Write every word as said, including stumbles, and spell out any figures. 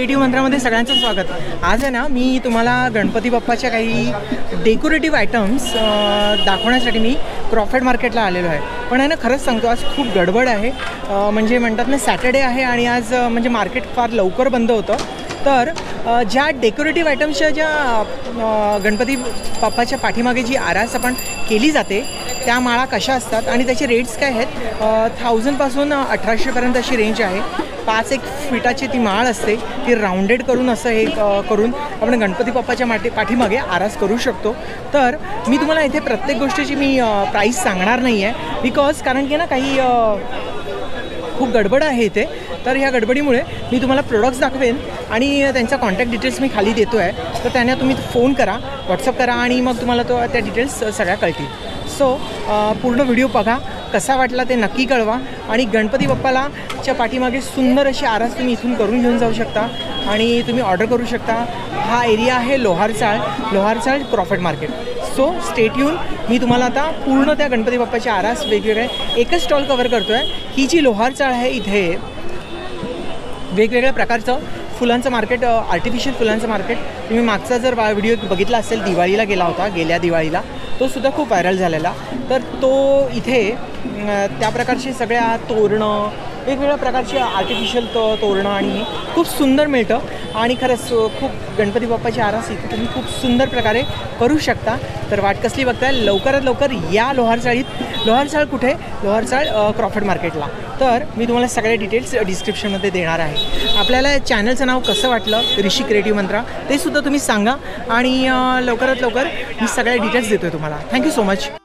Creative मंत्रामध्ये सगळ्यांचं स्वागत। आज आहे ना मी तुम्हाला गणपती बाप्पाच्या काही डेकोरेटिव्ह आयटम्स दाखवण्यासाठी मी क्रॉफर्ड मार्केटला आलेलो आहे। पण आहे ना खरंच सांगतो आज खूप गडबड आहे, म्हणजे म्हणतात ना सॅटर्डे आहे आणि आज म्हणजे मार्केट फार लवकर बंद होतं। तर ज्या डेकोरेटिव्ह आयटम्सच्या ज्या गणपती बाप्पाच्या पाठीमागे जी आरास आपण केली जाते त्या माळा कशा असतात आणि त्याचे रेट्स काय आहेत, थाउजंडपासून अठराशेपर्यंत अशी रेंज आहे। पाच एक फिटाची ती माळ असते, ती राऊंडेड करून असं हे करून आपण गणपती बाप्पाच्या माटे पाठीमागे आरास करू शकतो। तर मी तुम्हाला इथे प्रत्येक गोष्टीची मी प्राईस सांगणार नाही आहे, बिकॉज कारण की ना काही खूप गडबड आहे इथे। तर ह्या गडबडीमुळे मी तुम्हाला प्रोडक्ट्स दाखवेन आणि त्यांचा कॉन्टॅक्ट डिटेल्स मी खाली देतो आहे, तर त्यांना तुम्ही फोन करा, व्हॉट्सअप करा आणि मग तुम्हाला तो त्या डिटेल्स सगळ्या कळतील। सो पूर्ण व्हिडिओ बघा, कसा वाटला ते नक्की कळवा आणि गणपती बाप्पाला च्या पाठीमागे सुंदर अशी आरास तुम्ही इथून करून घेऊन जाऊ शकता आणि तुम्ही ऑर्डर करू शकता। हा एरिया आहे Loharchawl, Loharchawl Crawford market. So stay tune, मी तुम्हाला आता पूर्ण त्या गणपती बाप्पाची आरास वेगवेगळे एकच स्टॉल कवर करतो आहे। ही जी लोहारचाळ आहे इथे वेगवेगळ्या प्रकारचं फुलांचं मार्केट, आर्टिफिशियल फुलांचं मार्केट, तुम्ही मागचा जर व्हिडिओ बघितला असेल दिवाळीला गेला होता, गेल्या दिवाळीला तो सुद्धा खूप व्हायरल झालेला। तर तो इथे त्या प्रकारचे सगळ्या तोरणं, वेगवेगळ्या प्रकारचे आर्टिफिशियल तो तोरणं आणि खूप सुंदर मिळतं आणि खरंच खूप गणपती बाप्पाची आरास इथे तुम्ही खूप सुंदर प्रकारे करू शकता। तर वाट कसली बघताय, लवकरात लवकर या लोहारचाळीत। लोहारचाळ कुठे? लोहारचाळ क्रॉफर्ड मार्केटला। तर मी तुम्हाला सगळे डिटेल्स डिस्क्रिप्शनमध्ये देणार आहे। आपल्याला चॅनलचं नाव कसं वाटलं ऋषी क्रिएटिव्ह मंत्रा ते सुद्धा तुम्ही सांगा आणि लवकरात लवकर मी सगळे डिटेल्स देतो आहे तुम्हाला। Thank you so much.